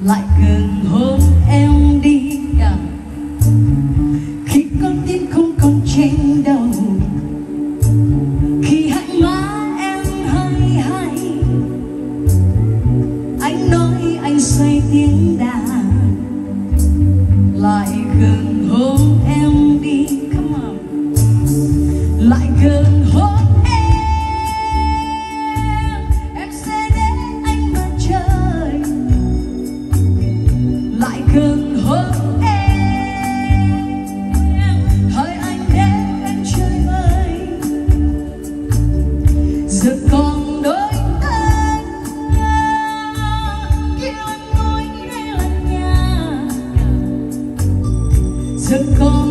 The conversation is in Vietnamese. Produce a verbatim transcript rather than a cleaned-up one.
lại gần hôn em đi cả khi con tim không còn trên đầu, khi hai má em hơi hay anh nói anh say tiếng đàn, lại gần hôn em đi, come on, lại gần hôn gần hôn em, hỏi anh nếu em chơi vơi, giờ còn đôi tay kêu anh ngồi đây là nhà, giờ còn